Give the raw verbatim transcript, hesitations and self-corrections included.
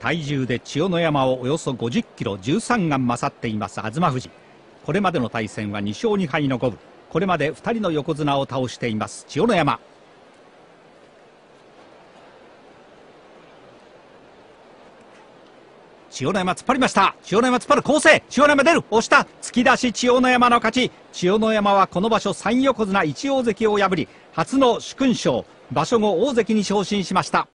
体重で千代の山をおよそごじゅっキロじゅうさんがん勝っています東富士。これまでの対戦はにしょうにはいの五分。これまでふたりの横綱を倒しています千代の山。千代の山突っ張りました。千代の山突っ張る構成。千代の山出る。押した。突き出し千代の山の勝ち。千代の山はこの場所さん横綱いち大関を破り初の殊勲賞。場所後大関に昇進しました。